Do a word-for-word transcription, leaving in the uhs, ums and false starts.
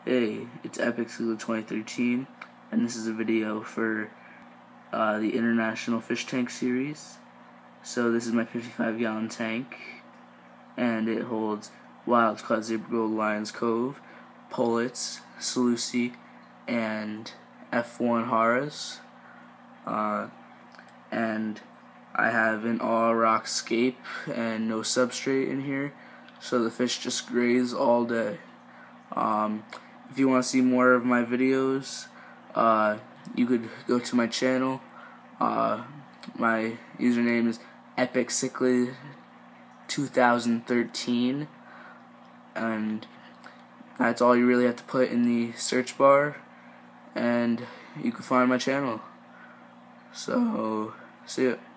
Hey, it's epiccichlid twenty thirteen, and this is a video for uh, the International Fishtanks series. So this is my fifty-five gallon tank, and it holds wild-caught zebra-gold lions Cove, Polit, Saulosi, and F one Haras. Uh, and I have an all-rock scape and no substrate in here, so the fish just graze all day. Um, if you want to see more of my videos, uh, you could go to my channel. Uh, my username is epiccichlid two thousand thirteen, and that's all you really have to put in the search bar, and you can find my channel. So, see ya.